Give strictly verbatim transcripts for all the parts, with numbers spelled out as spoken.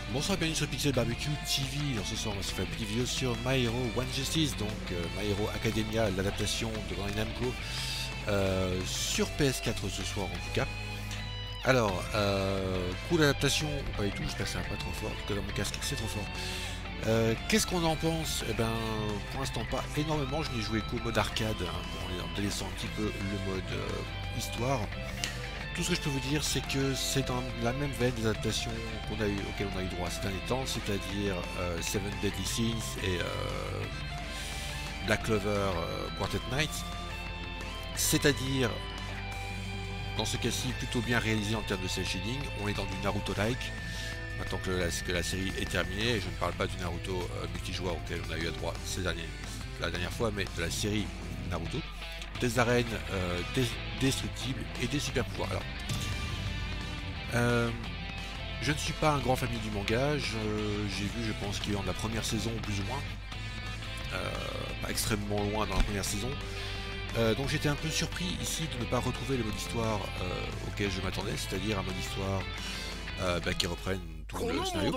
Bonsoir, bienvenue sur Pixel Barbecue T V. Alors, ce soir, on va se faire une petite vidéo sur My Hero One Justice, donc euh, My Hero Academia, l'adaptation de Bandai Namco euh, sur P S quatre ce soir en tout cas. Alors, euh, cool adaptation, pas du tout, j'espère que ça va pas trop fort, en tout cas dans mon casque c'est trop fort. Euh, Qu'est-ce qu'on en pense? Eh ben, pour l'instant pas énormément, je n'ai joué qu'au mode arcade, hein, bon, en délaissant un petit peu le mode euh, histoire. Tout ce que je peux vous dire, c'est que c'est dans la même veine des adaptations qu'on a eu, auxquelles on a eu droit ces derniers temps, c'est-à-dire euh, Seven Deadly Sins et euh, Black Clover euh, Quartet Knight. C'est-à-dire, dans ce cas-ci, plutôt bien réalisé en termes de cel shading. On est dans du Naruto-like, maintenant que la, que la série est terminée. Et je ne parle pas du Naruto euh, multijoueur auquel on a eu à droit ces derniers, la dernière fois, mais de la série Naruto. Des arènes euh, des destructibles et des super pouvoirs. Alors, euh, je ne suis pas un grand familier du manga. J'ai vu, je pense qu'il est en la première saison plus ou moins, euh, pas extrêmement loin dans la première saison. Euh, donc j'étais un peu surpris ici de ne pas retrouver le mode histoire euh, auquel je m'attendais, c'est-à-dire un mode histoire euh, bah, qui reprenne tout le scénario.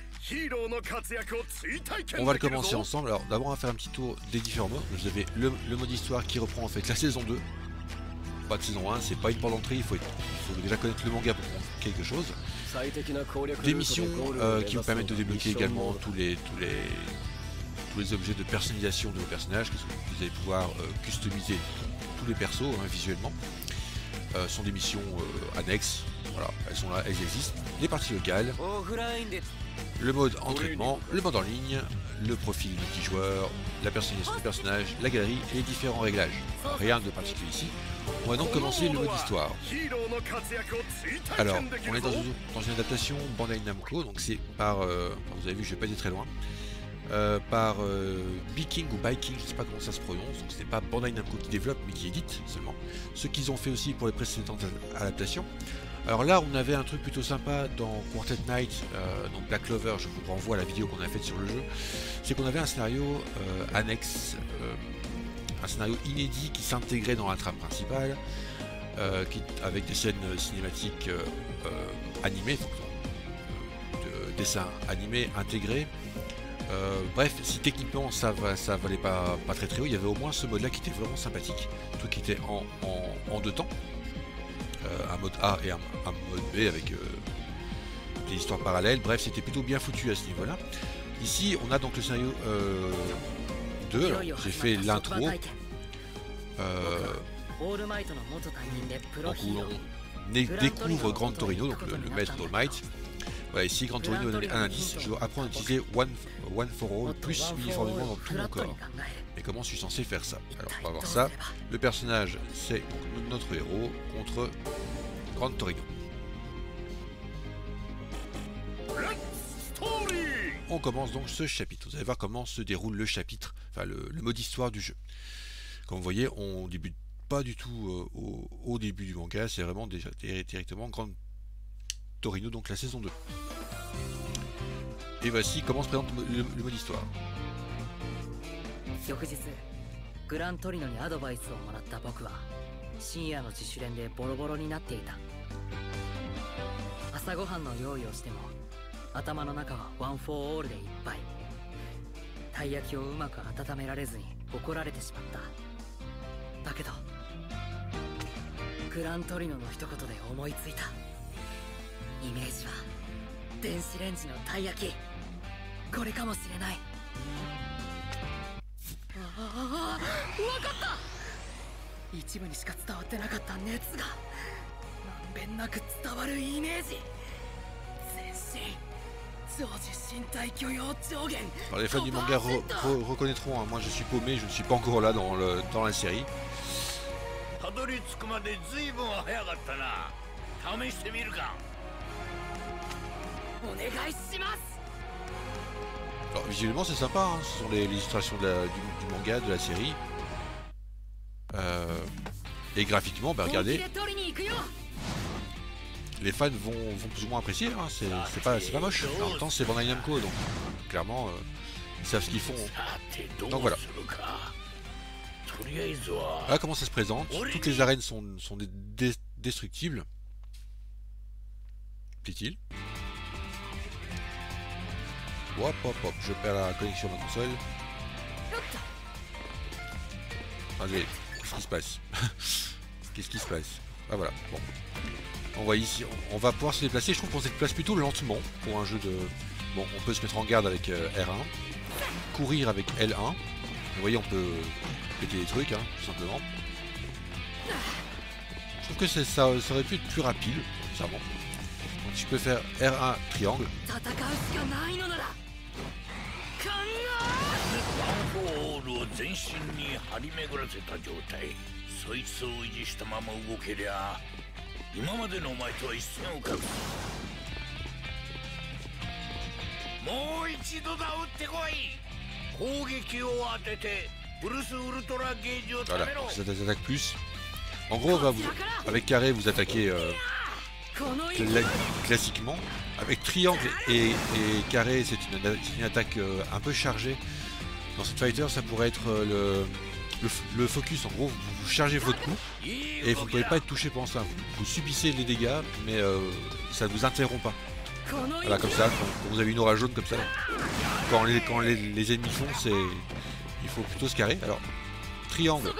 On va le commencer ensemble. Alors d'abord on va faire un petit tour des différents modes. Vous avez le, le mode histoire qui reprend en fait la saison deux. Pas de saison un, c'est pas une porte d'entrée, il faut, être, il faut déjà connaître le manga pour prendre quelque chose. Des missions euh, qui vous permettent de débloquer également tous les, tous les, tous les objets de personnalisation de vos personnages, que vous allez pouvoir euh, customiser tous les persos hein, visuellement. Euh, sont des missions euh, annexes, voilà, elles sont là, elles existent. Les parties locales, le mode entraînement, le mode en ligne, le profil multijoueur, la personnalisation du personnage, la galerie et les différents réglages. Rien de particulier ici. On va donc commencer le mode histoire. Alors, on est dans une, dans une adaptation Bandai Namco, donc c'est par, euh, vous avez vu, je vais pas aller très loin, euh, par euh, Biking ou Biking, je sais pas comment ça se prononce, donc c'est pas Bandai Namco qui développe, mais qui édite seulement. Ce qu'ils ont fait aussi pour les précédentes adaptations. Alors là, on avait un truc plutôt sympa dans Quartet Knight, euh, donc Black Clover, je vous renvoie à la vidéo qu'on a faite sur le jeu, c'est qu'on avait un scénario euh, annexe, euh, un scénario inédit qui s'intégrait dans la trame principale, euh, qui, avec des scènes cinématiques euh, euh, animées, donc, euh, de dessins animés intégrés. Euh, bref, si techniquement ça, va, ça valait pas, pas très très haut, il y avait au moins ce mode là qui était vraiment sympathique, un truc qui était en, en, en deux temps. Euh, un mode A et un, un mode B avec euh, des histoires parallèles. Bref, c'était plutôt bien foutu à ce niveau-là. Ici, on a donc le scénario euh, deux. J'ai fait l'intro. Euh, donc où on découvre Grand Torino, donc le, le maître d'All Might. Voilà, ici, Grand Torino va donner un indice. Je dois apprendre à utiliser One, one for All plus uniformément dans tout mon corps. Mais comment je suis censé faire ça? Alors, on va voir ça. Le personnage, c'est notre héros contre Grand Torino. On commence donc ce chapitre. Vous allez voir comment se déroule le chapitre, enfin le, le mode histoire du jeu. Comme vous voyez, on débute pas du tout euh, au, au début du manga, c'est vraiment déjà directement Grand Torino, donc la saison deux. Et voici comment se présente le, le, le mode histoire. 翌日グラントリノにアドバイスをもらった僕は深夜の自主練でボロボロになっていた。朝ごはんの用意をしても頭の中はワン・フォー・オールでいっぱい。たい焼きをうまく温められずに怒られてしまった。だけどグラントリノの一言で思いついた。イメージは電子レンジのたい焼き、これかもしれない。ああ、わかった。一部にしか伝わってなかった熱がまんべんなく伝わるイメージ。全身常時身体許容上限。 Alors les fans du manga re, re, reconnaîtront, hein, moi je suis paumé, je ne suis pas encore là dans, le, dans la série. Alors visuellement c'est sympa, hein, ce sont les, les illustrations de la, du, du manga, de la série. Euh, et graphiquement, bah regardez, les fans vont, vont plus ou moins apprécier, hein, c'est pas, pas moche. En même temps c'est Bandai Namco, donc clairement euh, ils savent ce qu'ils font. Donc voilà. Voilà comment ça se présente. Toutes les arènes sont, sont des destructibles. Dit-il. Hop, hop, hop, je perds la connexion à ma console. Allez, qu'est-ce qui se passe? Qu'est-ce qui se passe? Ah voilà, bon. On voit ici, on va pouvoir se déplacer. Je trouve qu'on se déplace plutôt lentement pour un jeu de... Bon, on peut se mettre en garde avec euh, R un, courir avec L un. Vous voyez, on peut péter des trucs, hein, tout simplement. Je trouve que ça, ça aurait pu être plus rapide, sincèrement. Donc je peux faire R un triangle. 今までのお前とは一線を画す。もう一度だ、撃ってこい。攻撃を当ててブルスウルトラゲージを食べろ。 Voilà, ça attaque plus. En gros, va vous, avec carré, vous attaquez euh, cla classiquement. Avec triangle et, et carré, c'est une, une attaque euh, un peu chargée. Dans Street Fighter, ça pourrait être euh, le, le, le focus. En gros, vous, vous chargez votre coup et vous ne pouvez pas être touché pendant ça. Vous, vous subissez les dégâts, mais euh, ça ne vous interrompt pas. Voilà, comme ça, quand, quand vous avez une aura jaune comme ça, quand les, quand les, les ennemis font, c'est il faut plutôt se carrer. Alors, triangle,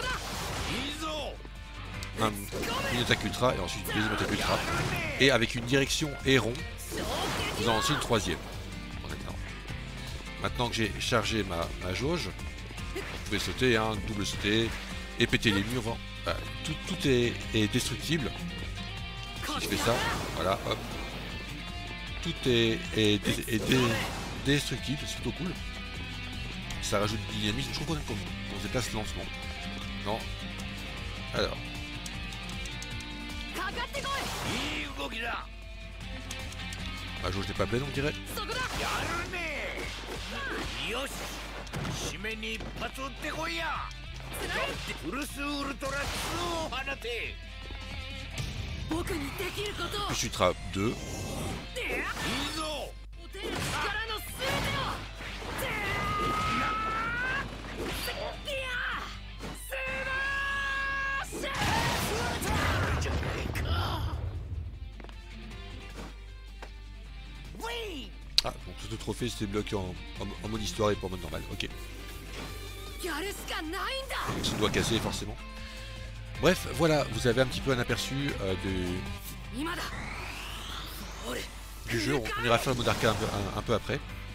un, une attaque ultra et ensuite une deuxième attaque ultra. Et avec une direction et rond, vous en lancez une troisième. Maintenant que j'ai chargé ma, ma jauge, vous pouvez sauter, hein, double sauter et péter les murs. Voilà, tout, tout est, est destructible. Si je fais ça, voilà, hop. Tout est, est, dé, est dé, destructible, c'est plutôt cool. Ça rajoute du dynamisme. Je trouve qu'on qu se déplace lentement. Non. Alors. Ma jauge n'est pas pleine, on dirait. Je suis trap deux. Ah, donc tout le trophée c'était bloqué en, en, en mode histoire et pas en mode normal, ok. Ça doit casser forcément. Bref, voilà, vous avez un petit peu un aperçu euh, de... du jeu. On, on ira faire le mode arcade un peu, un, un peu après.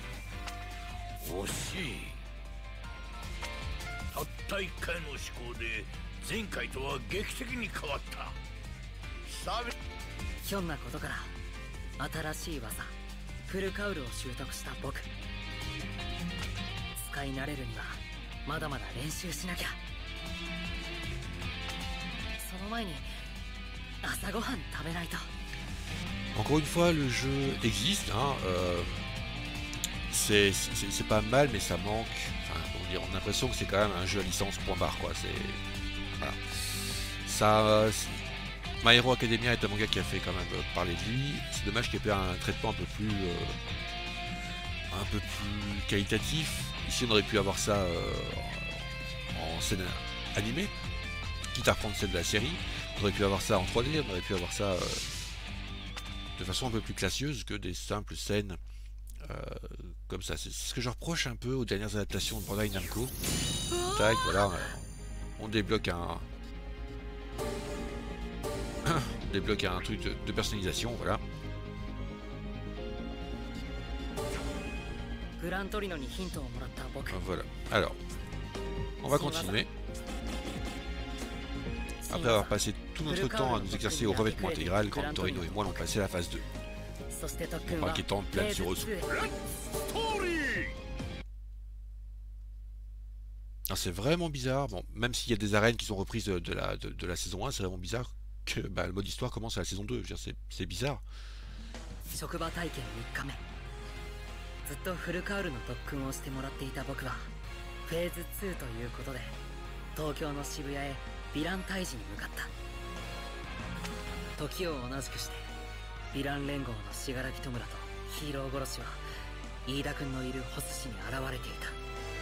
Encore une fois, le jeu existe, hein, euh, c'est pas mal, mais ça manque. Enfin, on, dire, on a l'impression que c'est quand même un jeu à licence point barre, quoi. C'est voilà. Ça, My Hero Academia est un manga qui a fait quand même parler de lui. C'est dommage qu'il y ait pas un traitement un peu plus, euh, un peu plus qualitatif. Ici, on aurait pu avoir ça euh, en scène animée, quitte à reprendre celle de la série. On aurait pu avoir ça en trois D, on aurait pu avoir ça euh, de façon un peu plus classieuse que des simples scènes euh, comme ça. C'est ce que je reproche un peu aux dernières adaptations de Bandai Namco. Tac, voilà, on débloque un, on débloque un truc de, de personnalisation, voilà. Voilà. Alors, on va continuer. Après avoir passé tout notre temps à nous exercer au revêtement intégral, quand Torino et moi l'ont passé à la phase deux. Mon inquiétant plane sur eux. C'est vraiment bizarre, bon, même s'il y a des arènes qui sont reprises de, de, la, de, de la saison un, c'est vraiment bizarre que bah, le mode histoire commence à la saison deux. C'est bizarre. ずっとフルカウルの特訓をしてもらっていた僕はフェーズツーということで東京の渋谷へヴィラン退治に向かった時を同じくしてヴィラン連合の信楽戸村とヒーロー殺しは飯田君のいるホス市に現れていた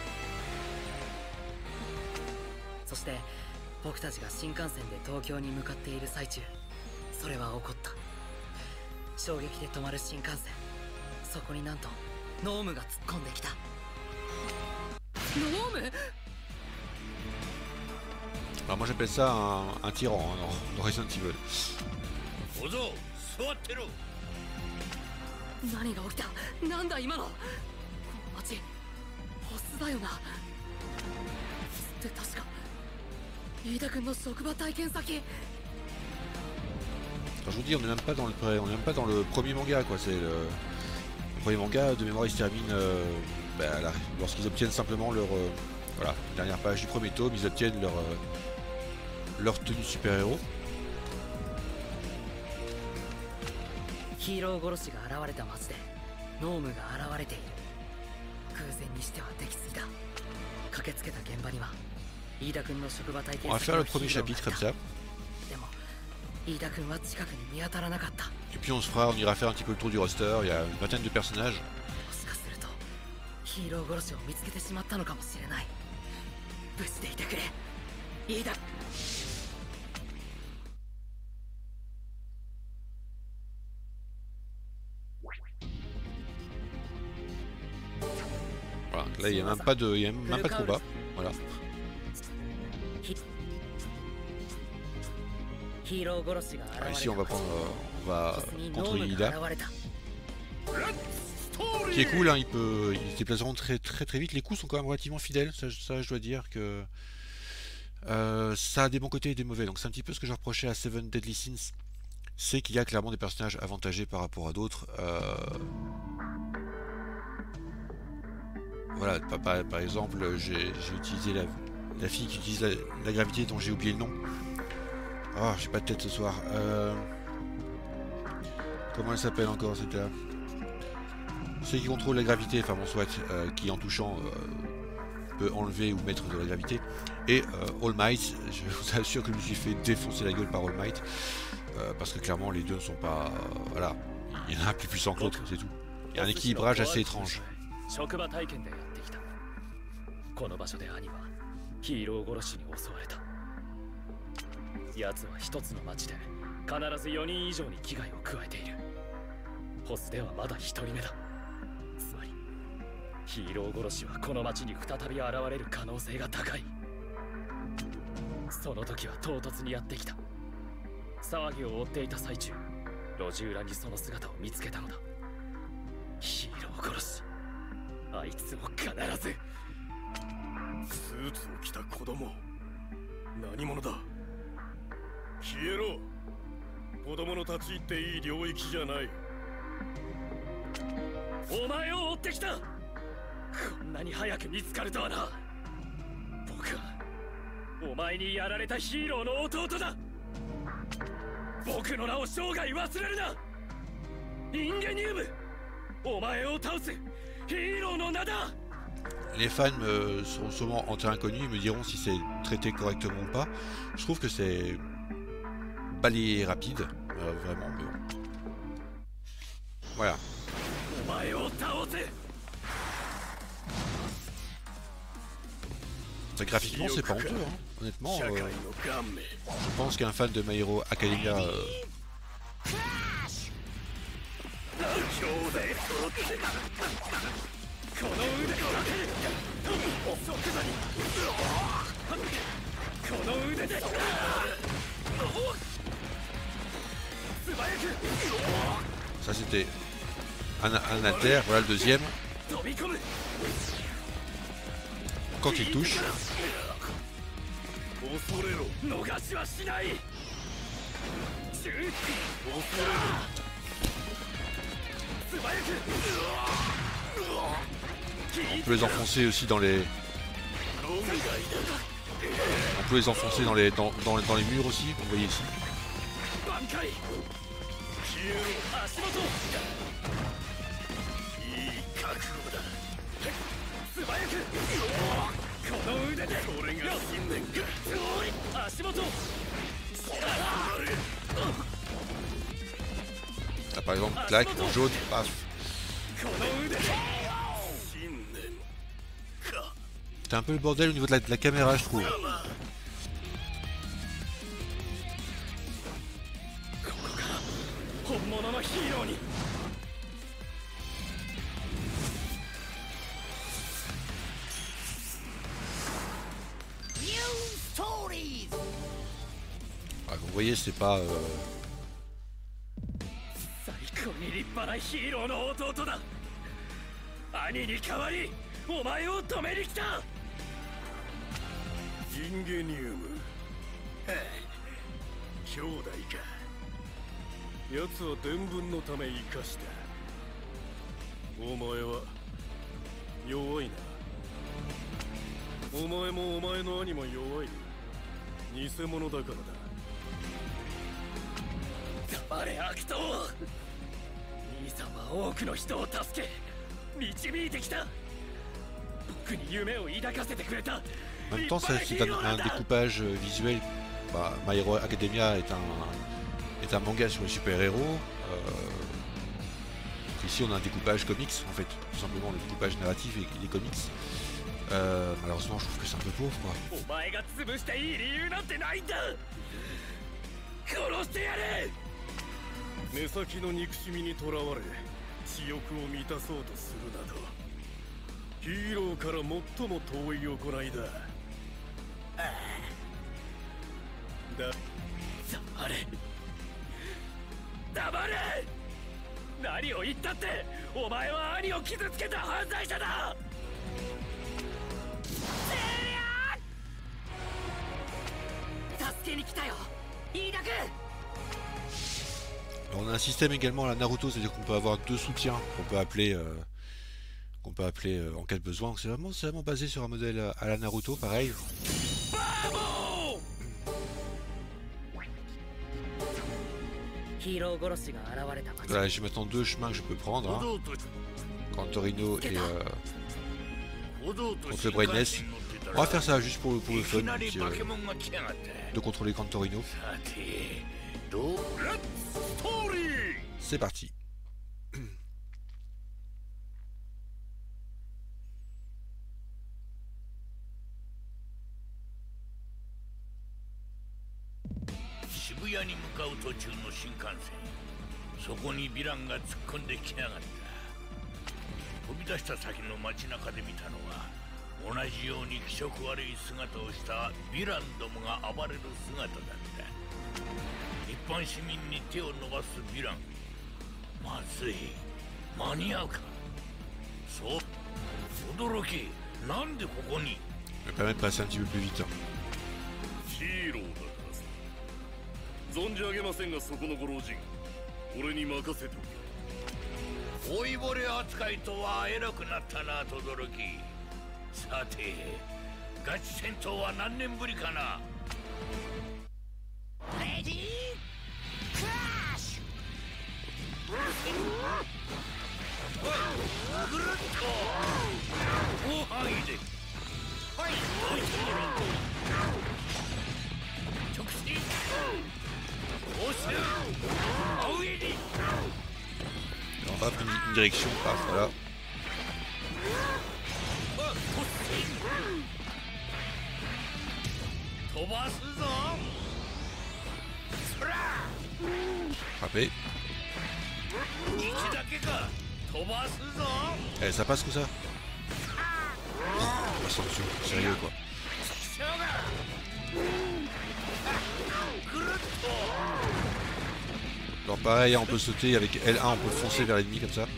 そして僕たちが新幹線で東京に向かっている最中それは起こった衝撃で止まる新幹線そこになんとノームが突っ込んできた。ノーム Alors moi j'appelle ça un, un tyran hein, dans, dans Resident Evil. 小僧座ってろ。 何が起きた？なんだ今の。この町ホスだよな。って確か飯田君の職場体験先。 Alors, je vous dis, on n'est même pas dans le on est même pas dans le premier manga quoi. C'est le, le premier manga de mémoire il se termine euh, bah, lorsqu'ils obtiennent simplement leur euh, voilà dernière page du premier tome, ils obtiennent leur euh, leur tenue super héros. ヒーロー殺しが現れた町でノームが現れている。偶然にしてはできすぎだ。駆けつけた現場には飯田君の職場体験 On va faire le premier chapitre comme ça. でも飯田君は近くに見当たらなかった。 Et puis on se fera, on ira faire un petit peu le tour du roster. Il y a une vingtaine de personnages. もしかするとヒーロー殺しを見つけてしまったのかもしれない。無事でいてくれ飯田。 Voilà, là il n'y a même pas de, il y a même pas de combat. Voilà. Alors ici on va prendre, euh, on va contre Ida. Qui est cool, hein, il peut, il se déplace vraiment très très très vite. Les coups sont quand même relativement fidèles. Ça, ça je dois dire que euh, ça a des bons côtés et des mauvais. Donc c'est un petit peu ce que je reprochais à Seven Deadly Sins, c'est qu'il y a clairement des personnages avantagés par rapport à d'autres. Euh... Voilà, par, par, par exemple, j'ai utilisé la, la fille qui utilise la, la gravité dont j'ai oublié le nom. Oh, j'ai pas de tête ce soir. Euh... Comment elle s'appelle encore cette là? Celle qui contrôle la gravité, enfin bon soit, euh, qui en touchant euh, peut enlever ou mettre de la gravité. Et euh, All Might, je vous assure que je me suis fait défoncer la gueule par All Might. Euh, parce que clairement les deux ne sont pas... Euh, voilà, il y en a un plus puissant que l'autre, c'est tout. Il y a un équilibrage assez étrange. 職場体験でやってきた。この場所で兄はヒーロー殺しに襲われた。奴は一つの町で必ずよにん以上に危害を加えている。ホスではまだ一人目だ。つまりヒーロー殺しはこの町に再び現れる可能性が高い。その時は唐突にやってきた。騒ぎを追っていた最中、路地裏にその姿を見つけたのだ。ヒーロー殺し、あいつを必ず。 スーツを着た子供、何者だ。消えろ。子供の立ち入っていい領域じゃない。 お前を追ってきた。こんなに早く見つかるとはな。僕はお前にやられたヒーローの弟だ。僕の名を生涯忘れるな。インゲニウム、お前を倒すヒーローの名だ。 Les fans euh, sont sûrement en terrain inconnu, ils me diront si c'est traité correctement ou pas. Je trouve que c'est balayé rapide, euh, vraiment, mais bon. Voilà. Ça, graphiquement, c'est pas honteux, hein. Honnêtement. Euh, je pense qu'un fan de My Hero Academia. Euh, Ça c'était un, un alter, voilà le deuxième. Quand il touche. On peut les enfoncer aussi dans les... On peut les enfoncer dans les, dans, dans, dans les murs aussi, vous voyez ici. Là, par exemple, clac, jaune, paf. C'est un peu le bordel au niveau de la, de la caméra, je trouve. voyez, c'est pas. Euh... 最高に立派なヒーローの弟だ。兄に代わりお前を止めに来た。 インゲニウム、はあ、兄弟か。奴は伝聞のため生かした。お前は弱いな。お前もお前の兄も弱い。偽物だからだ。 黙れ悪党。兄さんは多くの人を助け導いてきた。僕に夢を抱かせてくれた。 En même temps, c'est un, un découpage visuel. Bah, My Hero Academia est un, est un manga sur les super-héros. Euh, ici, on a un découpage comics, en fait. Tout simplement, le découpage narratif et les comics. Euh, malheureusement, je trouve que c'est un peu pauvre, quoi. 目先の憎しみにとらわれ、私欲を満たそうとするなど、ヒーローから最も遠い行いだ。だ、 黙れ黙れ。何を言ったって、お前は兄を傷つけた犯罪者だ。助けに来たよ、飯田君。 On a un système également à la Naruto, c'est-à-dire qu'on peut avoir deux soutiens qu'on peut appeler, euh, qu'on peut appeler euh, en cas de besoin. C'est vraiment, c'est vraiment basé sur un modèle à la Naruto, pareil. Voilà, j'ai maintenant deux chemins que je peux prendre. Hein. Cantorino et euh, contre le Brainless. On va faire ça juste pour, pour le fun, donc, euh, de contrôler Cantorino. C'est parti. Shibuyaに向かう途中の新幹線。そこにヴィランが突っ込んできやがった。飛び出した先の街中で見たのは、同じように気色悪い姿をしたヴィランどもが暴れる姿だった。 一般市民に手を伸ばすヴィラン。まずい。間に合うか。そう。驚き。なんでここに。 Je vais permettre de passer un petit peu plus vite. ヒーローだからさ。存じ上げませんが、そこのご老人。俺に任せておけ。 老いぼれ扱いとは偉くなったな、轟。さて、ガチ戦闘は何年ぶりかな。レディー ぐるっと広範囲ではいどいてもらう直進押せ青いに On va prendre une direction, paf, voilà. 飛ばすぞ Frappé. Eh, ça passe comme ça? On passe en dessous, sérieux quoi. Alors pareil, on peut sauter avec L un, on peut foncer vers l'ennemi comme ça.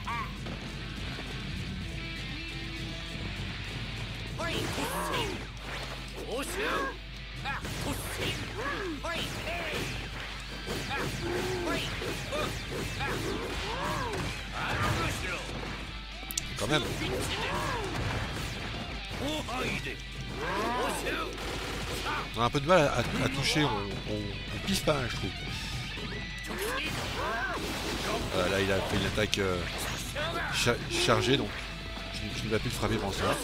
Quand même. On a un peu de mal à, à, à toucher, on, on, on pisse pas, hein, je trouve. Euh, là il a fait une attaque euh, cha chargée, donc je, je ne vais plus le frapper pendant ça.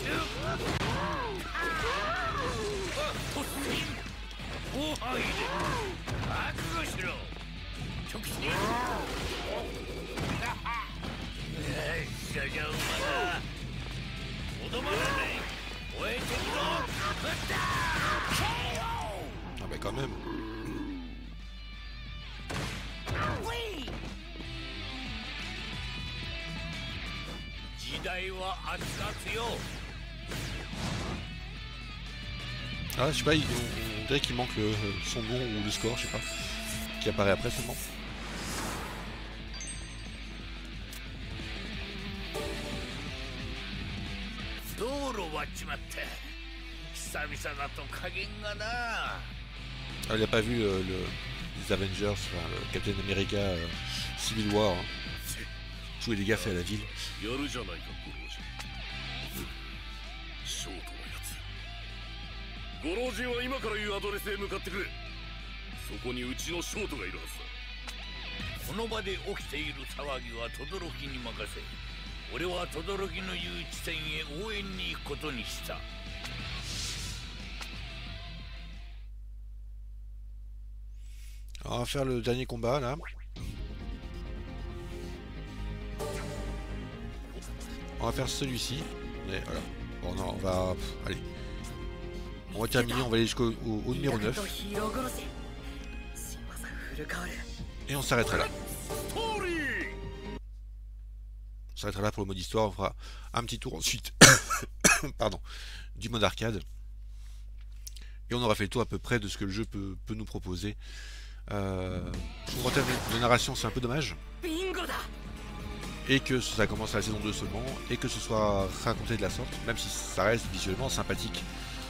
Ah bah quand même. Ah je sais pas, on, on dirait qu'il manque le, son nom ou le score, je sais pas, qui apparaît après seulement. Ah, il a pas vu le, le, les Avengers, enfin, le Captain America euh, Civil War, hein. Tous les dégâts faits à la ville. ご老人は今から言うアドレスへ向かってくれ。そこにうちのショートがいるはずだ。 この場で起きている騒ぎは轟に任せ、俺は轟の言う地点へ応援に行くことにした。 On va faire le dernier combat là. On va faire celui-ci. Mais voilà. Bon non, on va. Pff, allez. On va terminer, on va aller jusqu'au au, au numéro neuf. Et on s'arrêtera là. On s'arrêtera là pour le mode histoire, on fera un petit tour ensuite pardon, du mode arcade. Et on aura fait le tour à peu près de ce que le jeu peut, peut nous proposer. Euh, en termes de narration, c'est un peu dommage. Et que ça commence à la saison deux seulement, et que ce soit raconté de la sorte, même si ça reste visuellement sympathique.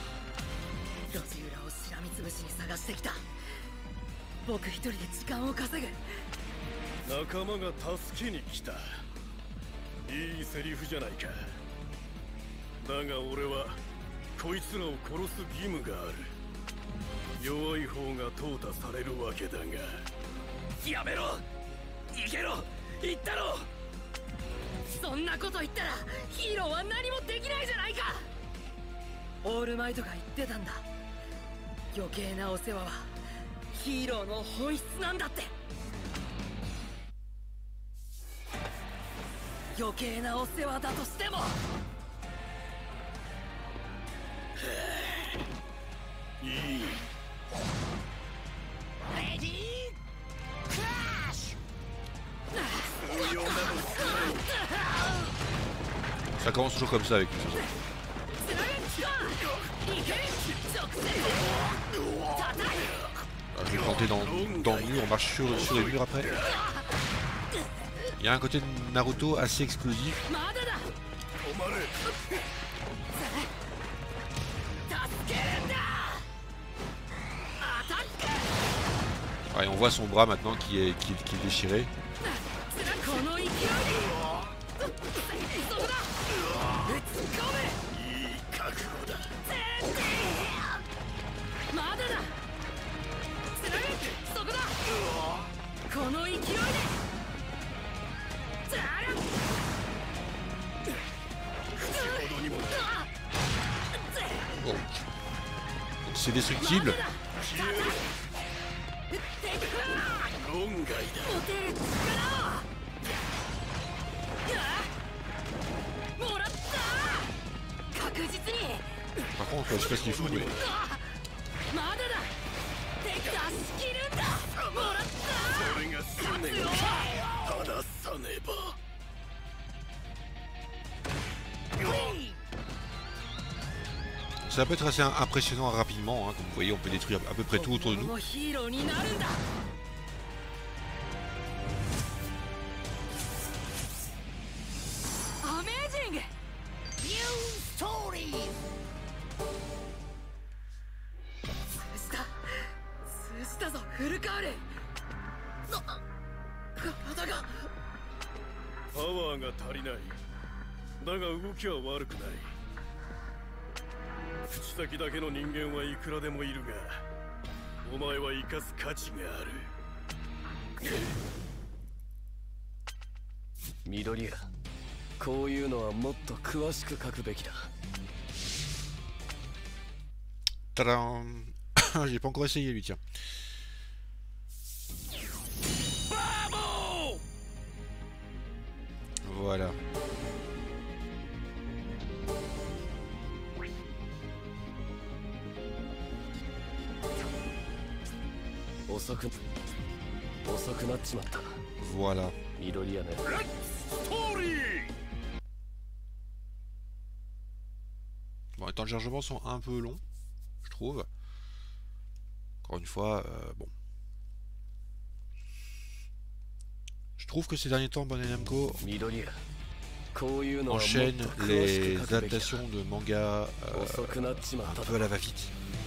僕一人で時間を稼ぐ。 仲間が助けに来た。いいセリフじゃないか。だが俺はこいつらを殺す義務がある。弱い方が淘汰されるわけだが。 やめろ。逃げろ。言ったろ。そんなこと言ったらヒーローは何もできないじゃないか。オールマイトが言ってたんだ。余計なお世話はヒーローの本質なんだって。余計なお世話だとしてもいい。 レディークラッシュ。 Ça commence toujours comme ça avec nous. Je vais planter dans, dans le mur, on marche sur, sur les murs après. Il y a un côté de Naruto assez explosif. Ouais, on voit son bras maintenant qui est, qui, qui est déchiré. Bon. C'est destructible. Par contre, je sais pas ce qu'il faut, mais... Ça peut être assez impressionnant rapidement, hein. Comme vous voyez, on peut détruire à peu près tout autour de nous. Tadam. J'ai pas encore essayé lui, tiens. Voilà. Voilà. Bon, les temps de chargement sont un peu longs, je trouve. Encore une fois, euh, bon. Je trouve que ces derniers temps, Bandai Namco enchaîne les adaptations de manga euh, un peu à la va-vite.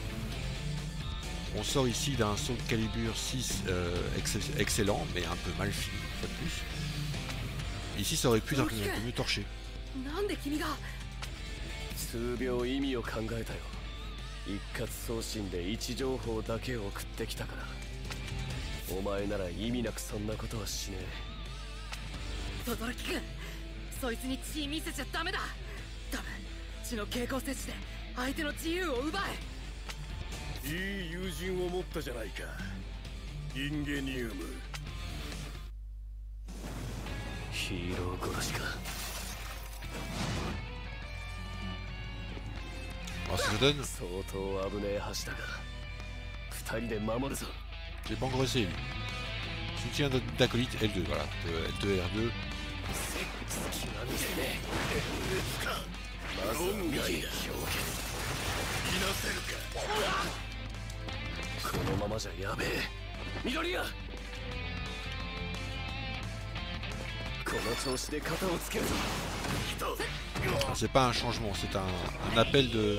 On sort ici d'un Soul Calibur six euh, ex excellent, mais un peu mal fini, une fois de plus. Ici, ça aurait pu être un peu, un peu mieux torché. 数秒意味を考えたよ。一括送信で位置情報だけ送ってきたから。お前なら意味なくそんなことはしねえ。 轟君、そいつに血見せちゃダメだ。多分血の蛍光摂取で相手の自由を奪え。いい友人を持ったじゃないか。インゲニウム。 ヒーロー殺しか。 Alors ça se donne. J'ai pas engraissé lui. Soutien d'acolyte L deux, voilà. L deux R deux. C'est pas un changement, c'est un, un appel de...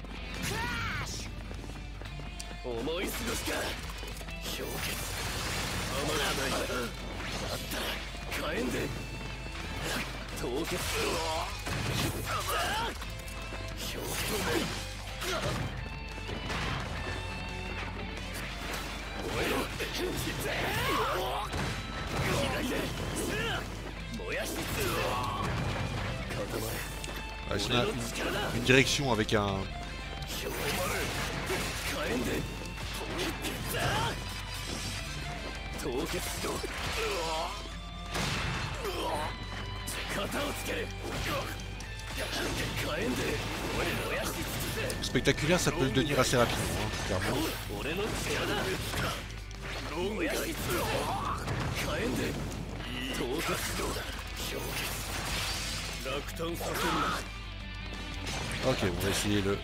Ah, c'est une, une direction avec un... Spectaculaire, ça peut le devenir assez rapidement, hein, clairement. Ok, on va essayer le...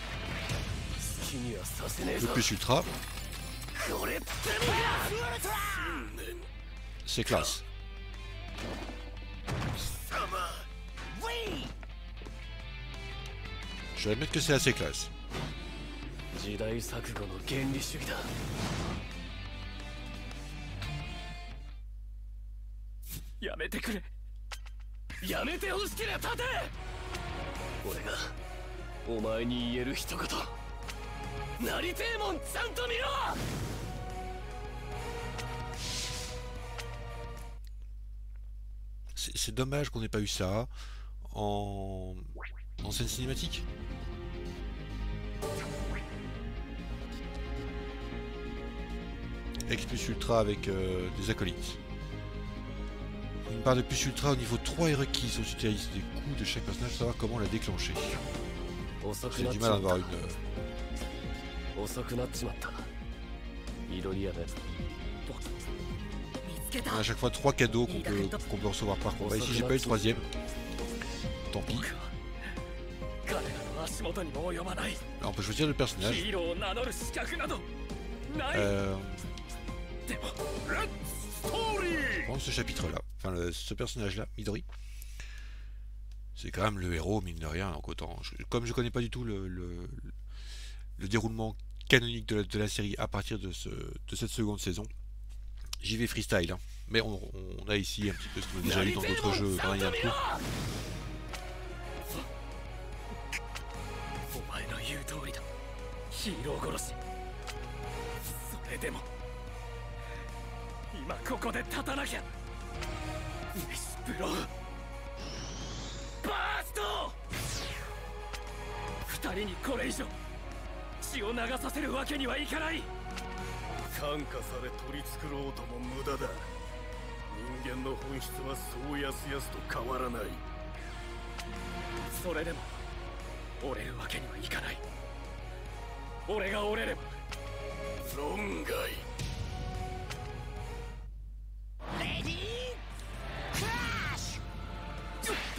le plus ultra. C'est classe. Je vais admettre que c'est assez classe. C'est dommage qu'on n'ait pas eu ça en, en scène cinématique. Ex plus ultra avec euh, des acolytes. Une barre de plus ultra au niveau trois est requise au-dessus de la liste des coups de chaque personnage, savoir comment la déclencher. J'ai du mal à avoir une... On a à chaque fois trois cadeaux qu'on peut, qu'on peut recevoir par combat. Ici j'ai pas eu le troisième. Tant pis. Là, on peut choisir le personnage. Euh... Prendre ce chapitre là. Enfin le, ce personnage là, Midori. C'est quand même le héros mine de rien. Donc autant, je, comme je connais pas du tout le, le, le déroulement canonique de la, de la série à partir de, ce, de cette seconde saison, j'y vais freestyle, hein. Mais on, on a ici un petit peu ce qu'on a déjà vu dans d'autres jeux. Hein, il y a un peu.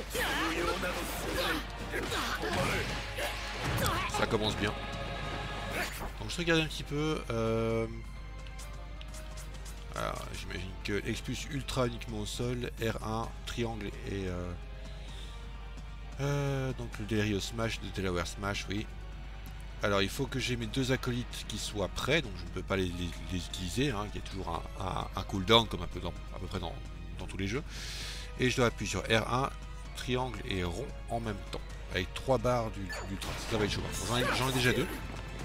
Ça commence bien. Donc je regarde un petit peu. Euh... Alors j'imagine que expulse ultra uniquement au sol, R un, triangle et euh... Euh, donc le Delirio Smash, le Delaware Smash, oui. Alors il faut que j'ai mes deux acolytes qui soient prêts, donc je ne peux pas les, les, les utiliser, hein. Il y a toujours un, un, un cooldown comme un peu dans, à peu près dans, dans tous les jeux. Et je dois appuyer sur R un, triangle et rond en même temps, avec trois barres du, du train. Ça va être chaud. J'en ai, j'en ai déjà deux.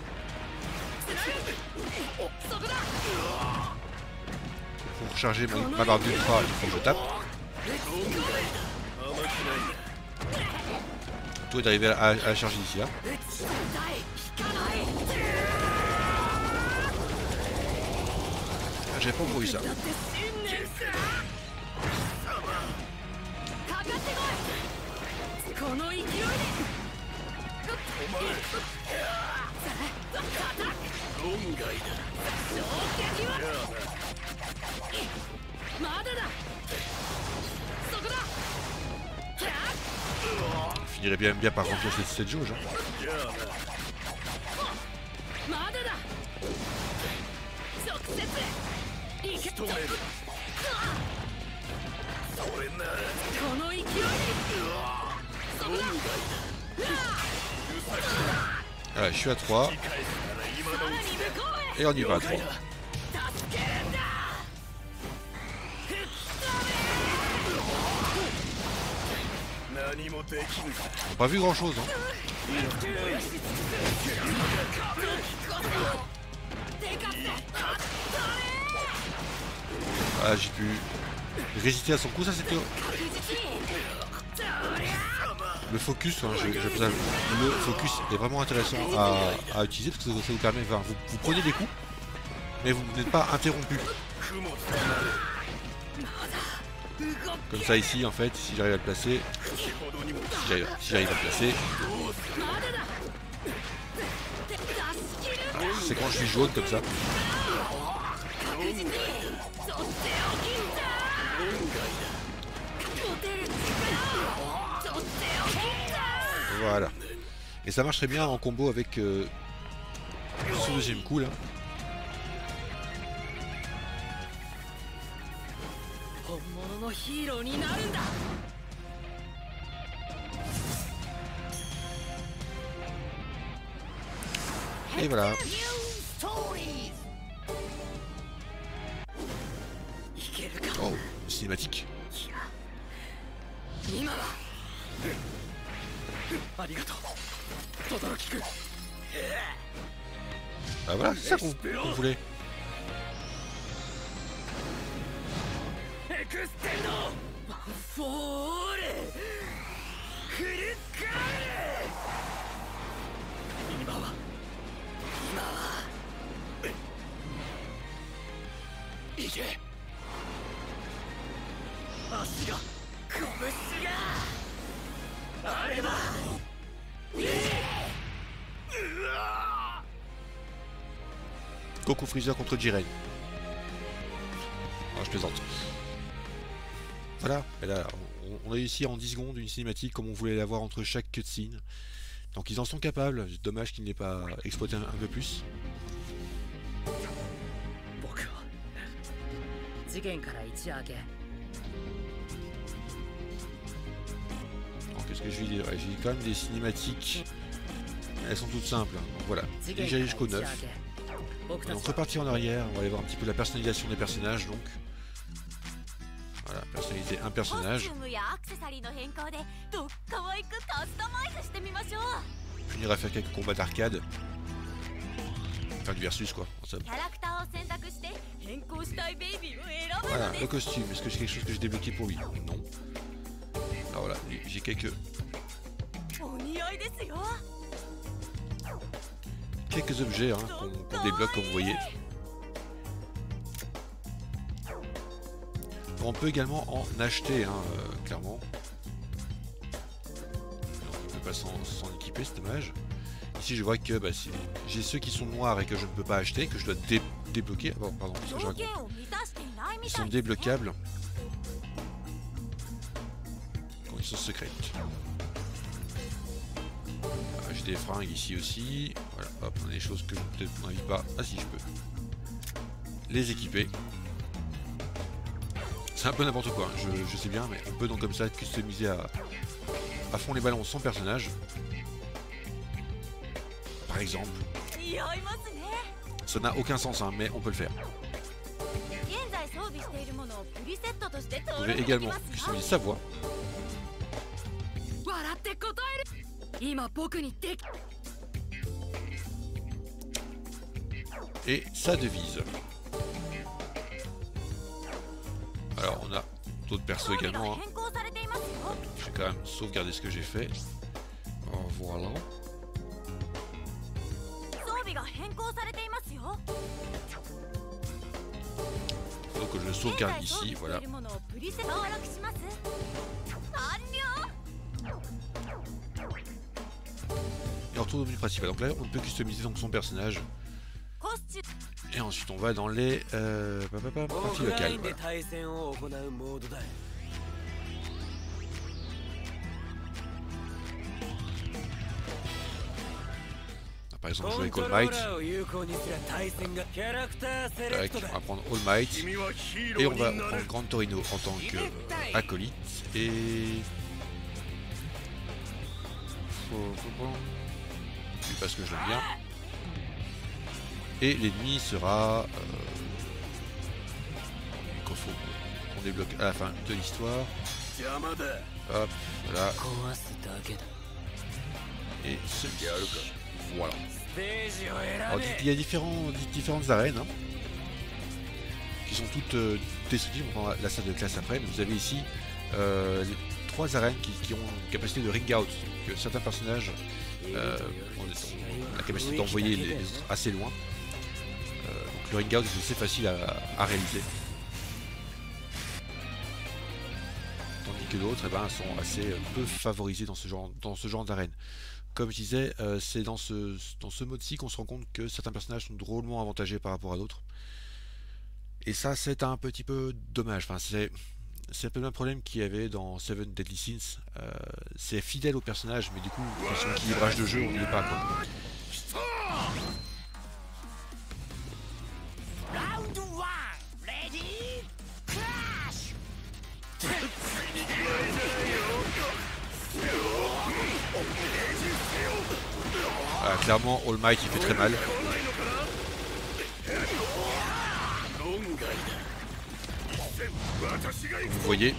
Pour recharger ma, ma barre d'ultra, il faut que je tape. Tout est d'arriver à, à la charger d'ici là. Ah, j'avais pas encore vu ça. Je finirais bien, bien par remplir cette, cette jauge. Hein. Voilà, je suis à trois. Et on y va à trois. On n'a pas vu grand chose. Hein. Ah, j'ai pu résister à son coup, ça c'était... Le focus, hein, je, je, le focus est vraiment intéressant à, à utiliser parce que ça vous permet, enfin, vous, vous prenez des coups, mais vous n'êtes pas interrompu. Comme ça ici en fait, si j'arrive à le placer, si j'arrive si j'arrive à le placer, c'est quand je suis jaune comme ça. Voilà. Et ça marche très bien en combo avec euh, ce deuxième coup là. Et voilà. Oh, cinématique. Ah voilà, c'est ça qu'on qu'on voulait. Goku Freezer contre Jiren. Non, je plaisante. Voilà, et là, on, on a réussi en dix secondes une cinématique comme on voulait l'avoir entre chaque cutscene. Donc ils en sont capables, dommage qu'il n'ait pas exploité un, un peu plus. Qu'est-ce que je vais dire? J'ai quand même des cinématiques. Elles sont toutes simples. Donc voilà, déjà jusqu'au neuf. Donc repartir en arrière, on va aller voir un petit peu la personnalisation des personnages donc. Voilà, personnaliser un personnage. Finir à faire quelques combats d'arcade. Enfin du versus quoi. Voilà, le costume, est-ce que j'ai quelque chose que j'ai débloqué pour lui? Non. Alors voilà, j'ai quelques... Quelques objets hein, qu'on qu'on débloque comme vous voyez. On peut également en acheter, hein, euh, clairement. On ne peut pas s'en équiper, c'est dommage. Ici je vois que bah, si j'ai ceux qui sont noirs et que je ne peux pas acheter, que je dois dé débloquer. Oh, pardon, parce que je raconte. Ils sont débloquables. Conditions secrètes. j'ai des fringues ici aussi. Voilà, hop, on a des choses que peut-être on n'invite pas. Ah si, je peux les équiper. C'est un peu n'importe quoi, je, je sais bien, mais on peut donc comme ça customiser à, à fond les ballons son personnage. Par exemple. Ça n'a aucun sens, hein, mais on peut le faire. Vous pouvez également customiser sa voix. Et sa devise. Alors on a d'autres persos également. Hein. Je vais quand même sauvegarder ce que j'ai fait. Voilà. Faut que je sauvegarde ici, voilà. Et on retourne au menu principal. Donc là on peut customiser donc son personnage. Et ensuite on va dans les euh, parties locales. Voilà. Par exemple, jouer avec All Might. Tac, on va prendre All Might. Et on va prendre Gran Torino en tant qu'acolyte. Euh, et. Parce que je l'aime bien. Et l'ennemi sera. Euh, qu'il faut qu'on débloque à la fin de l'histoire. Hop, voilà. Et celui-ci. Voilà. Alors, il y a différents, différentes arènes hein, qui sont toutes euh, destructives. On prend la salle de classe après. Mais vous avez ici euh, les trois arènes qui, qui ont une capacité de ring out. Que certains personnages euh, ont la capacité d'envoyer les, les autres assez loin. Euh, donc le ring out c'est assez facile à, à réaliser. Tandis que d'autres eh ben, sont assez peu favorisés dans ce genre, dans ce genre d'arène. Comme je disais, euh, c'est dans ce, dans ce mode-ci qu'on se rend compte que certains personnages sont drôlement avantagés par rapport à d'autres. Et ça, c'est un petit peu dommage. Enfin, c'est un peu le même problème qu'il y avait dans Seven Deadly Sins. Euh, c'est fidèle au personnage, mais du coup, sur l'équilibrage de jeu, on n'y est pas. Quoi. Ah, clairement, All Might il fait très mal. Vous voyez.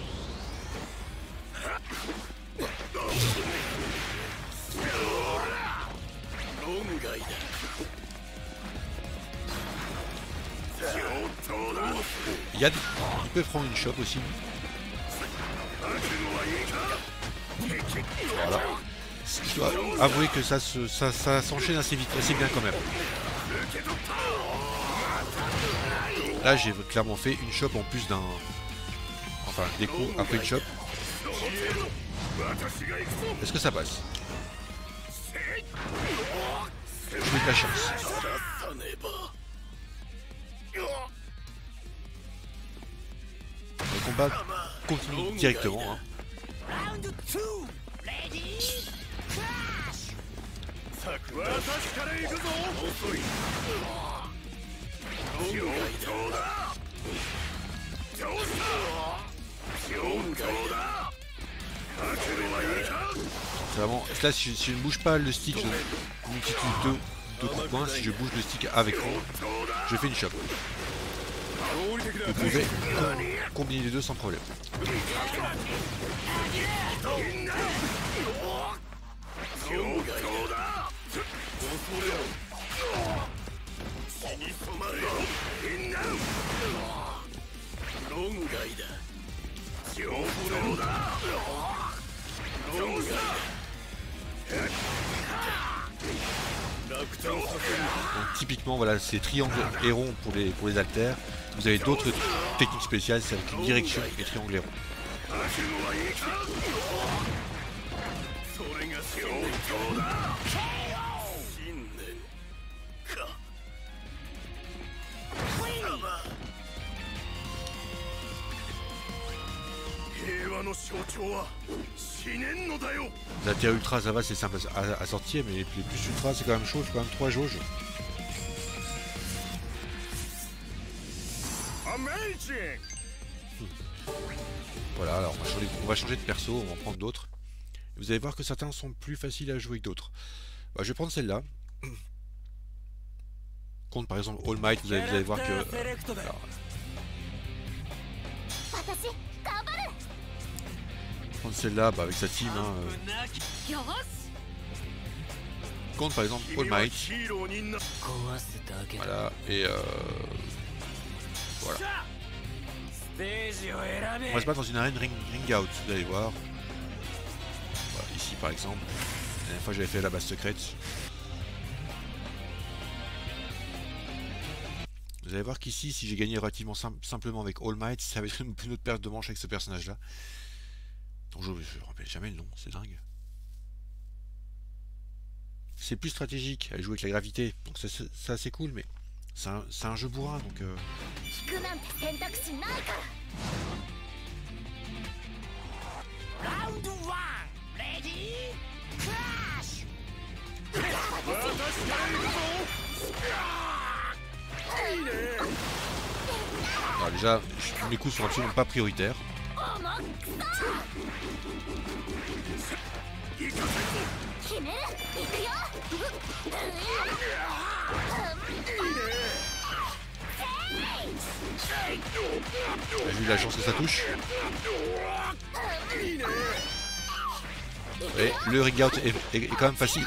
Il, y a des... il peut prendre une chope aussi. Voilà. Je dois avouer que ça, se, ça, ça s'enchaîne assez vite, assez bien quand même. Là j'ai clairement fait une chope en plus d'un... Enfin des coups après une chope. Est-ce que ça passe? J'ai de la chance. Le combat continue directement. Hein. C'est vraiment... Là, si je, si je ne bouge pas le stick, je multiplie deux, deux coups de poing. Si je bouge le stick avec lui, je fais une chope. Vous pouvez combiner les deux sans problème. Donc, typiquement voilà, c'est triangle et rond pour les, pour les haltères. Vous avez d'autres techniques spéciales, c'est avec une direction et triangle et rond. Les altères ultra ça va, c'est simple à, à, à sortir, mais les, les plus ultra c'est quand même chaud, c'est quand même trois jauges. Voilà, alors on va, changer, on va changer de perso, on va en prendre d'autres. Vous allez voir que certains sont plus faciles à jouer que d'autres. Bah, je vais prendre celle-là. Contre par exemple All Might, vous allez, vous allez voir que... Euh, alors, prendre celle-là bah, avec sa team. Hein, euh. Contre par exemple All Might. Voilà, et euh... voilà. On va se battre dans une arène ring, ring out, vous allez voir. Voilà, ici par exemple. La dernière fois j'avais fait la base secrète. Vous allez voir qu'ici, si j'ai gagné relativement sim simplement avec All Might, ça va être une, une autre perte de manche avec ce personnage-là. Donc je ne me rappelle jamais le nom, c'est dingue. C'est plus stratégique à jouer avec la gravité, donc c'est assez cool, mais c'est un, un jeu bourrin, donc... Euh... Alors déjà, mes coups sont absolument pas prioritaires. J'ai eu la chance que ça touche. Et le ring out est, est, est quand même facile.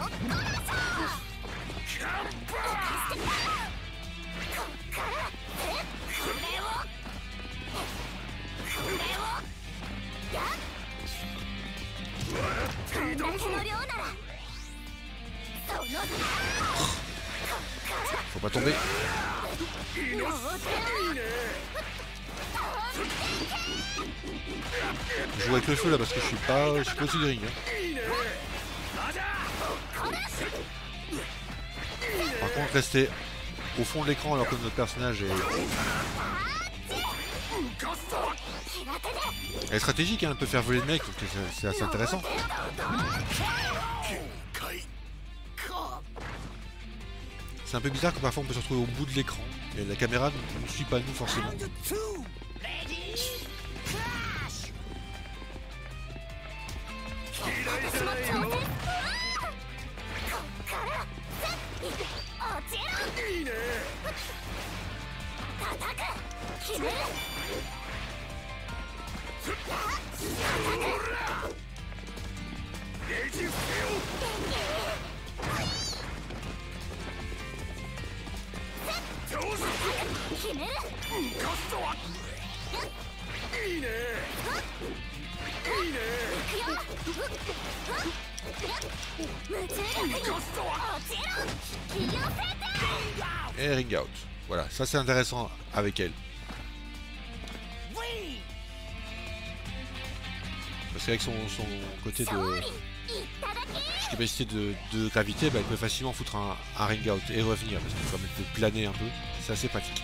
Faut pas tomber. Je joue avec le feu là parce que je suis pas, je suis pas au-dessus du ring. Hein. Par contre, rester au fond de l'écran alors que notre personnage est... Elle est stratégique, hein, elle peut faire voler le mec, c'est assez intéressant. C'est un peu bizarre que parfois on peut se retrouver au bout de l'écran et la caméra ne suit pas nous forcément. Et ring out. Voilà, ça c'est intéressant avec elle. Parce qu'avec son, son côté de capacité de, de gravité, bah, elle peut facilement foutre un, un ring out et revenir parce qu'il faut permettre de planer un peu. C'est assez pratique.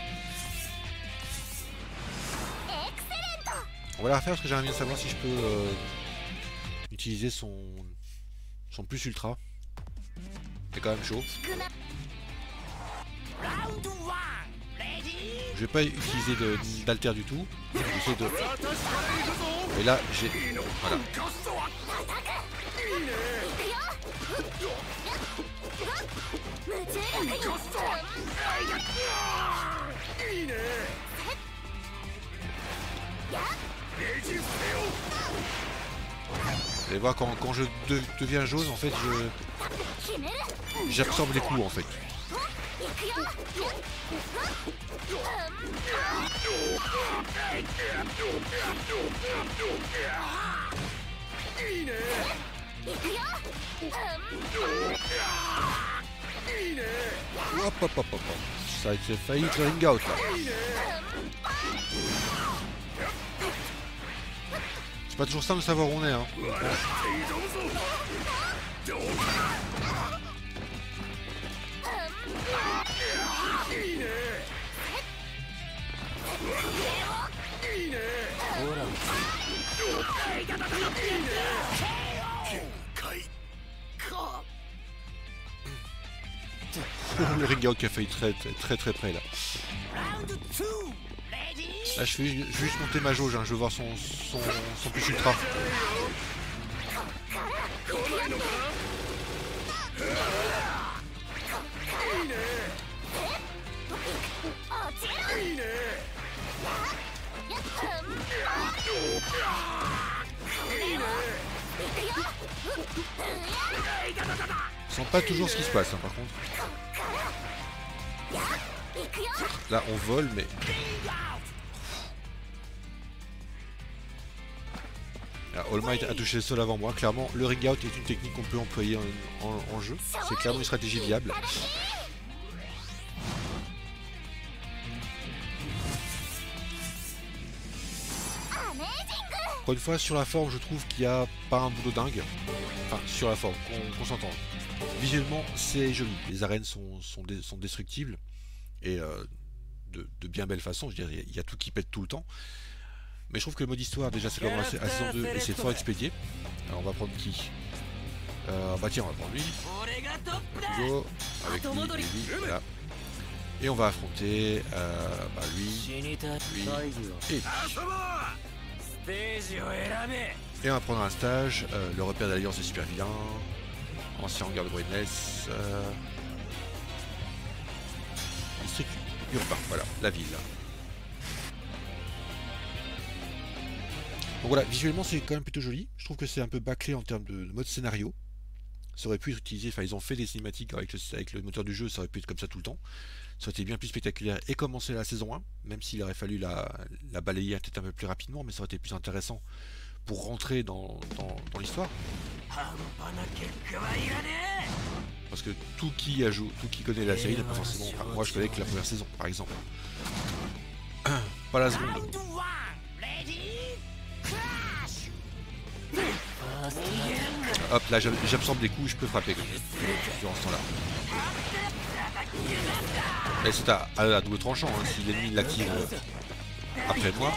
On va la refaire parce que j'aimerais bien savoir si je peux euh, utiliser son, son plus ultra. C'est quand même chaud. Je vais pas utiliser d'alter du tout. J'essaie de... Et là, j'ai... Voilà. Vous allez voir, quand, quand je de, deviens jaune, en fait, je... J'absorbe les coups, en fait. Hop hop hop hop. Ça a été failli être ring out là. C'est pas toujours simple de savoir où on est hein. le ring out qui a failli très très très, très près là. Là je vais, je vais juste monter ma jauge, hein. Je veux voir son, son, son plus ultra. Je sens pas toujours ce qui se passe hein, par contre. Là on vole mais... Alors, All Might a touché le sol avant moi. Clairement le ring out est une technique qu'on peut employer en, en, en jeu. C'est clairement une stratégie viable. Encore une fois, sur la forme, je trouve qu'il n'y a pas un boulot dingue. Enfin, sur la forme, qu'on qu'on s'entende. Visuellement, c'est joli. Les arènes sont, sont, dé, sont destructibles. Et euh, de, de bien belle façon. Je dirais, il y a tout qui pète tout le temps. Mais je trouve que le mode histoire, déjà, c'est comme à saison deux et c'est fort expédié. Alors, on va prendre qui euh, Bah tiens, on va prendre lui. Go. Avec lui, lui, lui, voilà. Et on va affronter euh, bah, lui, lui et lui. Et on va prendre un stage, euh, le repère d'alliance des super vilains, ancien hangar de Brainless, euh... district urbain, voilà, la ville. Donc voilà, visuellement c'est quand même plutôt joli, je trouve que c'est un peu bâclé en termes de, de mode scénario. Ça aurait pu être utilisé, enfin ils ont fait des cinématiques avec le, avec le moteur du jeu, ça aurait pu être comme ça tout le temps. Ça aurait été bien plus spectaculaire et commencer la saison un, même s'il aurait fallu la, la balayer peut-être un peu plus rapidement, mais ça aurait été plus intéressant pour rentrer dans, dans, dans l'histoire. Parce que tout qui a joué, tout qui connaît la série n'a pas forcément... Enfin, moi je connais que la première saison par exemple. Pas la seconde. Hop, là j'absorbe des coups, je peux frapper durant ce temps-là. Et c'est à, à, à double tranchant, hein, si l'ennemi l'active euh, après moi.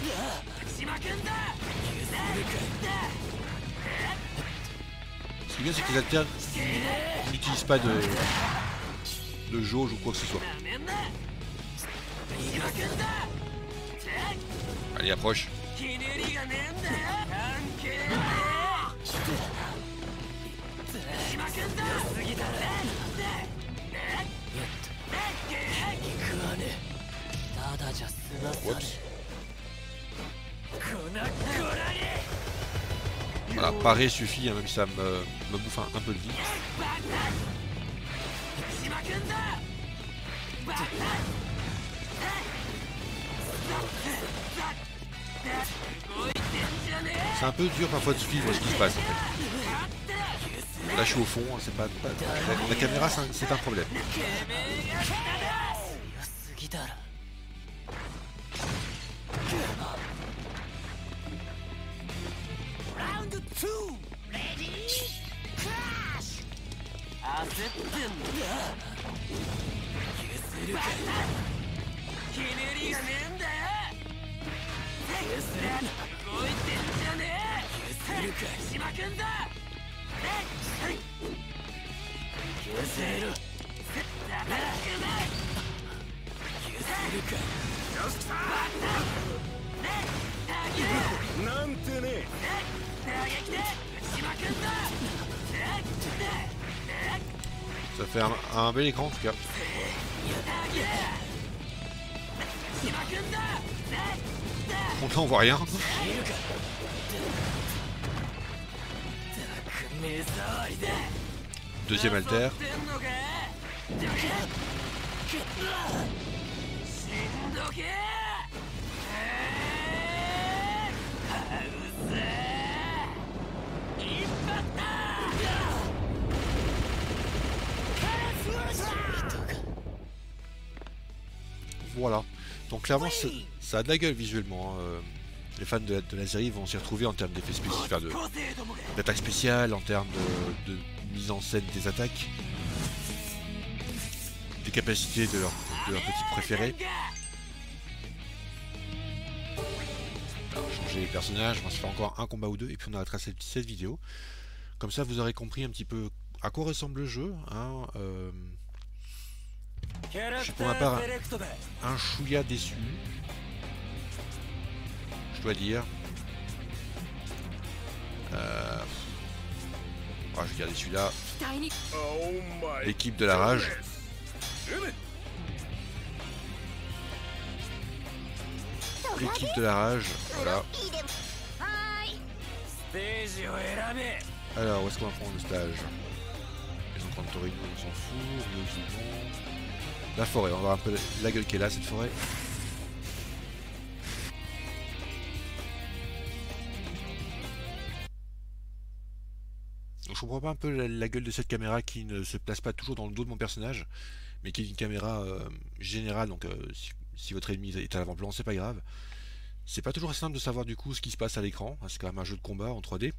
Ce qui est bien, c'est que les alternes n'utilisent pas de, de jauge ou quoi que ce soit. Allez, approche. Oups. Voilà, parer suffit, hein, même si ça me, me bouffe un, un peu de vie. C'est un peu dur parfois de suivre ce qui se passe en fait. Là je suis au fond, hein, c'est pas, pas la, la caméra c'est un, un problème. Ça fait un, un bel écran en tout cas. Donc là on voit rien. Deuxième alter. Voilà. Donc clairement ça a de la gueule visuellement. Hein. Les fans de la, de la série vont s'y retrouver en termes d'effets spécifiques, d'attaques spéciales, en termes de, de mise en scène des attaques, des capacités de leur, de leur petit préféré. Alors, changer les personnages, on va se faire encore un combat ou deux et puis on arrêtera cette, cette vidéo. Comme ça vous aurez compris un petit peu à quoi ressemble le jeu. Hein, euh, Je suis pour ma part un, un chouïa déçu. Je dois dire. Euh... Oh, je vais garder celui-là. L'équipe de la rage. L'équipe de la rage, voilà. Alors, où est-ce qu'on va prendre le stage? Ils ont prendre Torino, on s'en fout. Rio, la forêt, on va voir un peu la gueule qu'elle a cette forêt. Donc, je comprends pas un peu la, la gueule de cette caméra qui ne se place pas toujours dans le dos de mon personnage, mais qui est une caméra euh, générale, donc euh, si, si votre ennemi est à l'avant-plan, c'est pas grave. C'est pas toujours simple de savoir du coup ce qui se passe à l'écran, c'est quand même un jeu de combat en trois D.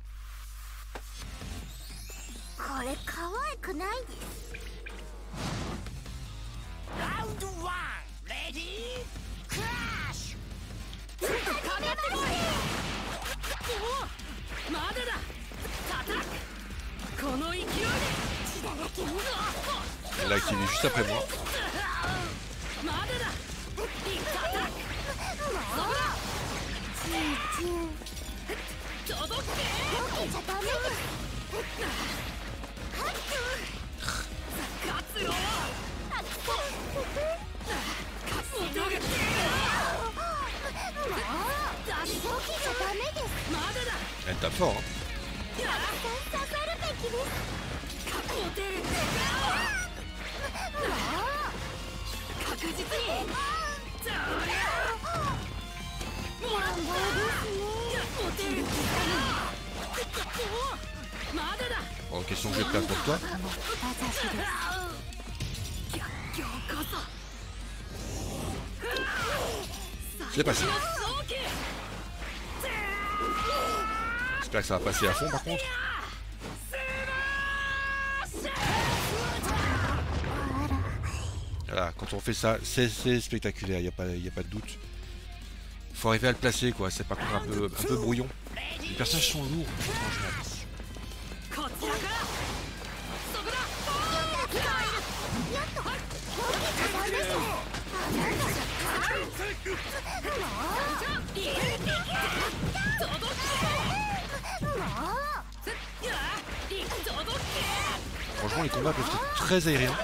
Elle l'a activé juste après moi. Elle tape fort, hein. Bon, question que je vais faire pour toi. C'est passé. J'espère que ça va passer à fond par contre. Voilà, quand on fait ça, c'est spectaculaire, il n'y a, a pas de doute. Il faut arriver à le placer, quoi. C'est par contre un peu, un peu brouillon. Les personnages sont lourds, franchement. Franchement, les combats peuvent être très aériens.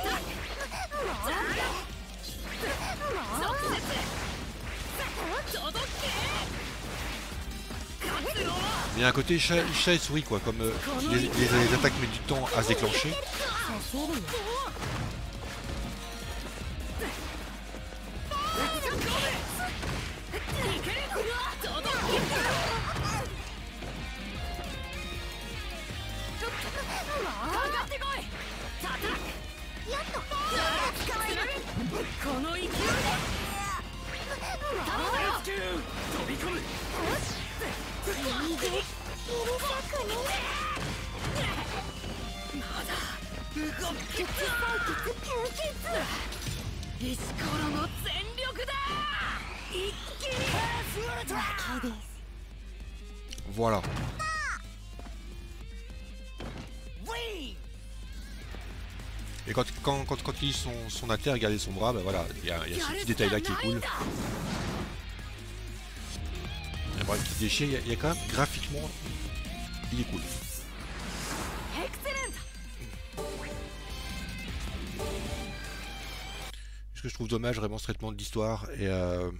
Il y a un côté chat, chat et souris, quoi, comme euh, les, les, les attaques mettent du temps à se déclencher. Voilà. Et quand, quand, quand, quand ils sont, sont à terre, regardez son bras, bah voilà, il y a, y a ce petit détail là qui est cool. Un bras qui se déchire, il y, y a quand même graphiquement, il est cool. Ce que je trouve dommage vraiment ce traitement de l'histoire et euh,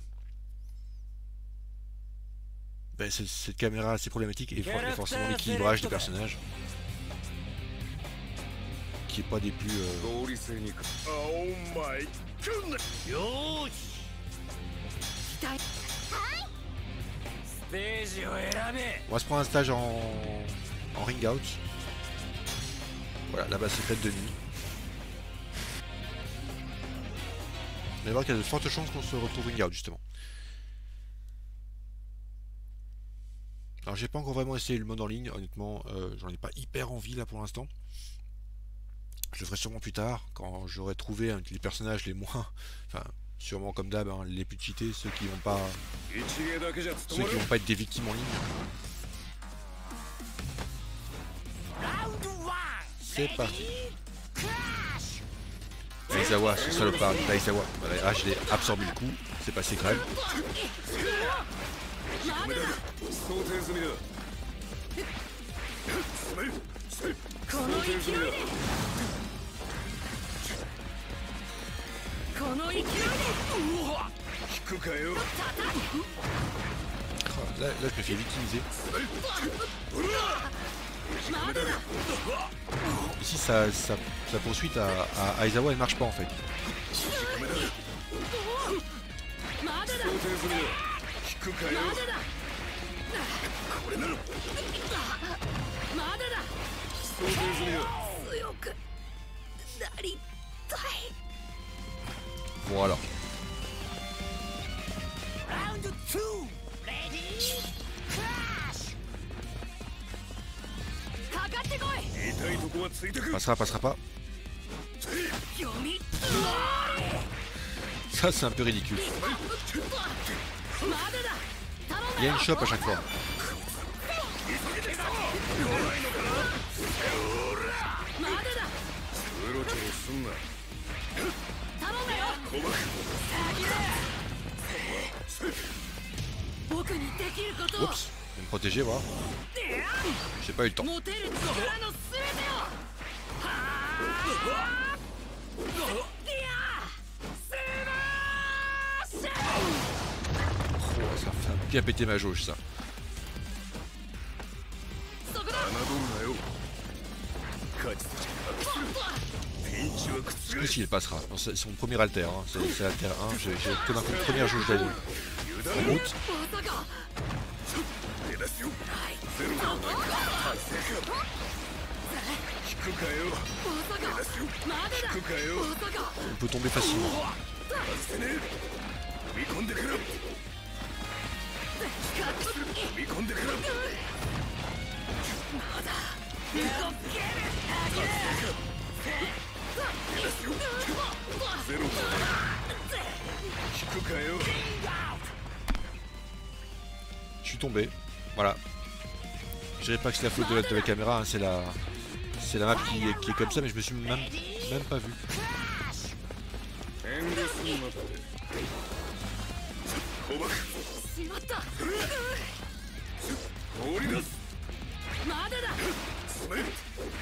ben, cette caméra assez problématique et, for et forcément l'équilibrage des personnages qui est pas des plus euh... On va se prendre un stage en, en ring out. Voilà, là-bas c'est faite de nuit. Mais voir qu'il y a de fortes chances qu'on se retrouve ring out justement. Alors j'ai pas encore vraiment essayé le mode en ligne, honnêtement, euh, j'en ai pas hyper envie là pour l'instant. Je le ferai sûrement plus tard, quand j'aurai trouvé hein, les personnages les moins, enfin sûrement comme d'hab, hein, les plus cheatés, ceux qui vont pas, ceux qui vont pas être des victimes en ligne. C'est parti. Et Aizawa, ce salopard d'Aizawa. Voilà, ah, je l'ai absorbé le coup, c'est passé crème. この勢いでこの勢いで引くかよ Là, là, je me fais victimiser. Ici, sa, sa, sa poursuite à, à Aizawa, elle marche pas en fait. 引くかよ強くなりたい Voilà. Round two, ready, crash. かかってこい痛いとこはついてく Passera, passera pas. 読み Ça, c'est un peu ridicule. まだだ Il y a une chope à chaque fois. まだだうろちょろすんな頼むよ小バク僕にできることを Oups, je vais me protéger, voilà. J'ai pas eu le temps. 持てる力の全てをはあいやスマッシュ Oh, ça fait bien péter ma jauge, ça. そこだ侮るなよ勝ち筋発揮するピンチは覆 Celui-ci, il passera. Non, c'est son premier alter, hein. C'est alter un. J'ai que ma première jauge d'année. En route. まさか出だすよゼロの達成か引くかよまさかまだだ引くかよまさか On peut tomber facilement. 外せねえ踏み込んでくる踏み込んでくるゼロ引くかよ Je suis tombé. Voilà. Je dirais pas que c'est la faute de la, de la caméra, hein. C'est la, c'est la map qui, est- qui est comme ça, mais je me suis même, même pas vu. 遠慮すんなって小バクしまった放り出すまだだスメル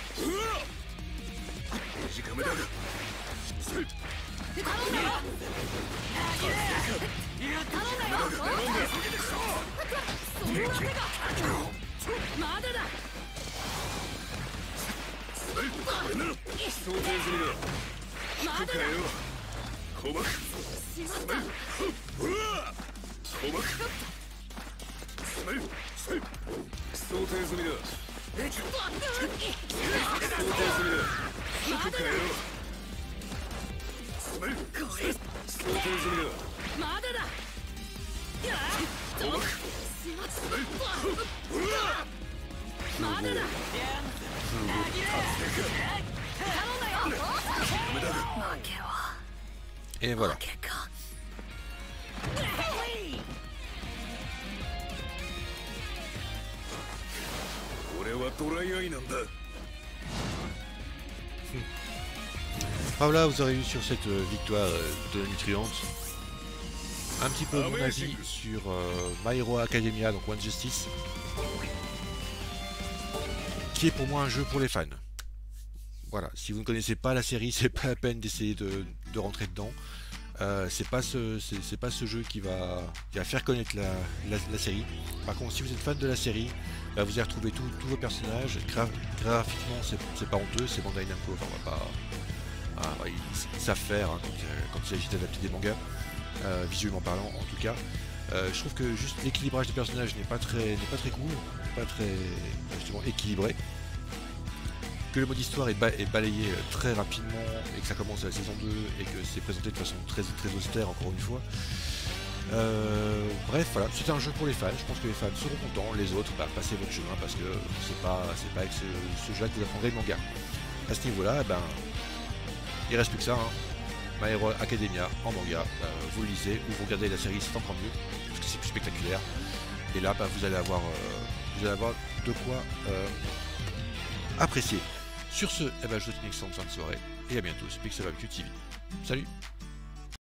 短めだが頼んだよ頼んだよそのわけがまだだこれなら想定済みだまだだ引くかよ小バクしまった小バクスメルスメル想定済みだ想定済みだ引くかよスメル想定済みだまだだ小バクしまったまだだ頼んだよ負けは Et voilà. 負けか俺はドライアイなんだ Voilà, vous aurez eu sur cette euh, victoire euh, de Nutriante un petit peu mon avis sur euh, My Hero Academia, donc One Justice, qui est pour moi un jeu pour les fans. Voilà, si vous ne connaissez pas la série, c'est pas la peine d'essayer de, de rentrer dedans. Euh, c'est pas ce c'est c'est pas ce jeu qui va, qui va faire connaître la, la, la série. Par contre, si vous êtes fan de la série, bah, vous allez retrouver tous tous vos personnages. Gra graphiquement, c'est c'est pas honteux, c'est Bandai Namco. Enfin, on va pas. Ah, ouais, ils, ils savent faire hein, quand, quand il s'agit d'adapter des mangas, euh, visuellement parlant en tout cas. Euh, je trouve que juste l'équilibrage des personnages n'est pas très n'est pas très cool, pas très justement équilibré. Que le mode histoire est, ba est balayé très rapidement et que ça commence à la saison deux et que c'est présenté de façon très très austère encore une fois. Euh, bref, voilà, c'est un jeu pour les fans. Je pense que les fans seront contents. Les autres, bah, passez votre chemin parce que c'est pas c'est pas avec ce, ce jeu-là que vous apprendrez le manga. À ce niveau-là, ben il reste plus que ça. Hein. My Hero Academia en manga, euh, vous le lisez ou vous regardez la série, c'est encore mieux parce que c'est plus spectaculaire. Et là, bah, vous allez avoir euh, vous allez avoir de quoi euh, apprécier. Sur ce, eh ben, je vous souhaite une excellente fin de soirée et à bientôt sur Pixel T V. Salut.